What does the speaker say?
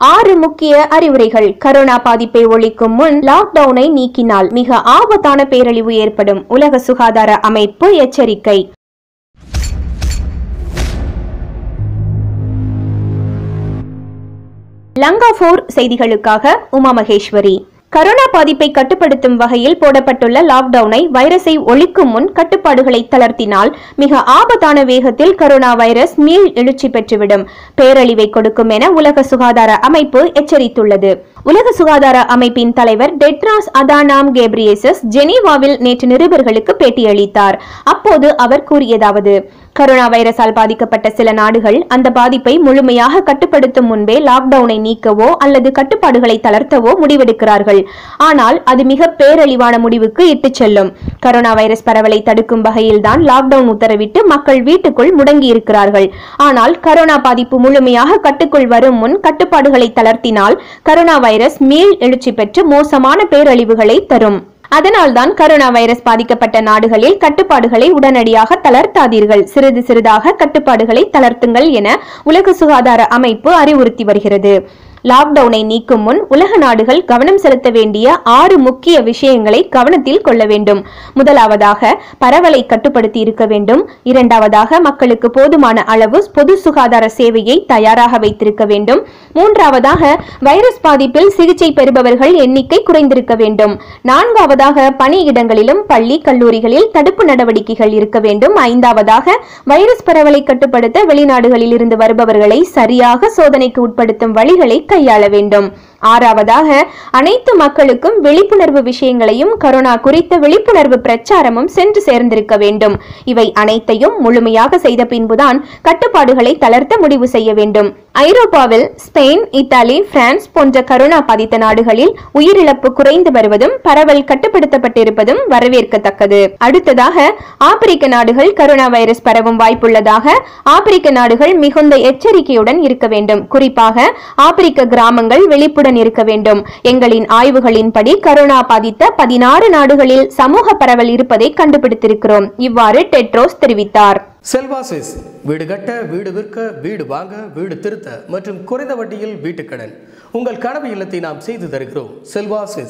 6 முக்கிய அறிவுரைகள். கரோனா பாதிப்பை ஒழிக்கும் முன் லாக்டவுனை நீக்கினால் மிக ஆபத்தான பேரழிவு ஏற்படும். உலக சுகாதார அமைப்பு எச்சரிக்கை. லங்காபூர் செய்திகளுக்காக உமா மகேஸ்வரி. கரோனா பாதிப்பை கட்டுப்படுத்தும் வகையில் போடப்பட்டுள்ள லாக்டவுனை வைரஸை ஒழிக்கும் முன் கட்டுப்பாடுகளை தளர்த்தினால் மிக ஆபத்தான வேகத்தில் கரோனா வைரஸ் மீள் எழுச்சி பெற்றுவிடும், பேரழிவை கொடுக்கும் என உலக சுகாதார அமைப்பு எச்சரித்துள்ளது. உலக சுகாதார அமைப்பின் தலைவர் டெட்ராஸ் அதானாம் கேப்ரியேசஸ் ஜெனீவாவில் நேற்று நிருபர்களுக்கு பேட்டியளித்தார். அப்போது அவர் கூறியதாவது: கரோனா வைரஸால் பாதிக்கப்பட்ட சில நாடுகள் அந்த பாதிப்பை முழுமையாக கட்டுப்படுத்தும் முன்பே லாக்டவுனை நீக்கவோ அல்லது கட்டுப்பாடுகளை தளர்த்தவோ முடிவெடுக்கிறார்கள். ஆனால் அது மிக பேரழிவான முடிவுக்கு இட்டுச் செல்லும். கரோனா வைரஸ் பரவலை தடுக்கும் வகையில்தான் லாக்டவுன் உத்தரவிட்டு மக்கள் வீட்டுக்குள் முடங்கி இருக்கிறார்கள். ஆனால் கரோனா பாதிப்பு முழுமையாக கட்டுக்குள் வரும் முன் கட்டுப்பாடுகளை தளர்த்தினால் கரோனா வைரஸ் மீள் எழுச்சி பெற்று மோசமான பேரழிவுகளை தரும். அதனால்தான் கரோனா வைரஸ் பாதிக்கப்பட்ட நாடுகளில் கட்டுப்பாடுகளை உடனடியாக தளர்த்தாதீர்கள், சிறிது சிறிதாக கட்டுப்பாடுகளை தளர்த்துங்கள் என உலக சுகாதார அமைப்பு அறிவுறுத்தி வருகிறது. லாக்டவுனை நீக்கும் முன் உலக நாடுகள் கவனம் செலுத்த வேண்டிய 6 முக்கிய விஷயங்களை கவனத்தில் கொள்ள வேண்டும். முதலாவதாக, பரவலை கட்டுப்படுத்தி இருக்க வேண்டும். இரண்டாவதாக, மக்களுக்கு போதுமான அளவு பொது சுகாதார சேவையை தயாராக வைத்திருக்க வேண்டும். மூன்றாவதாக, வைரஸ் பாதிப்பில் சிகிச்சை பெறுபவர்கள் எண்ணிக்கை குறைந்திருக்க வேண்டும். நான்காவதாக, பணியிடங்களிலும் பள்ளி கல்லூரிகளில் தடுப்பு நடவடிக்கைகள் இருக்க வேண்டும். ஐந்தாவதாக, வைரஸ் பரவலை கட்டுப்படுத்த வெளிநாடுகளில் இருந்து வருபவர்களை சரியாக சோதனைக்கு உட்படுத்தும் வழிகளை கையாள வேண்டும். ஆறாவதாக, அனைத்து மக்களுக்கும் விழிப்புணர்வு விஷயங்களையும் கரோனா குறித்த விழிப்புணர்வு பிரச்சாரமும் சென்று சேர்ந்திருக்க வேண்டும். இவை அனைத்தையும் முழுமையாக செய்த பின்புதான் கட்டுப்பாடுகளை தளர்த்த முடிவு செய்ய வேண்டும். ஐரோப்பாவில் ஸ்பெயின், இத்தாலி, பிரான்ஸ் போன்ற கரோனா பாதித்த நாடுகளில் உயிரிழப்பு குறைந்து வருவதும் பரவல் கட்டுப்படுத்தப்பட்டிருப்பதும் வரவேற்கத்தக்கது. அடுத்ததாக, ஆப்பிரிக்க நாடுகள் கரோனா வைரஸ் பரவும் வாய்ப்புள்ளதாக ஆப்பிரிக்க நாடுகள் மிகுந்த எச்சரிக்கையுடன் இருக்க வேண்டும். குறிப்பாக ஆப்பிரிக்க கிராமங்கள் விழிப்புடன் இருக்க வேண்டும். எங்களின் ஆய்வுகளின்படி கரோனா பாதித்த 16 நாடுகளில் சமூக பரவல் இருப்பதை கண்டுபிடித்திருக்கிறோம். இவ்வாறு டெட்ரோஸ் தெரிவித்தார். செல்வாசிஸ் வீடு கட்ட, வீடு விற்க, வீடு வாங்க, வீடு திருத்த மற்றும் குறைந்த வட்டியில் வீட்டுக்கடன். உங்கள் கனவு இல்லத்தை நாம் செய்து தருகிறோம். செல்வாசிஸ்.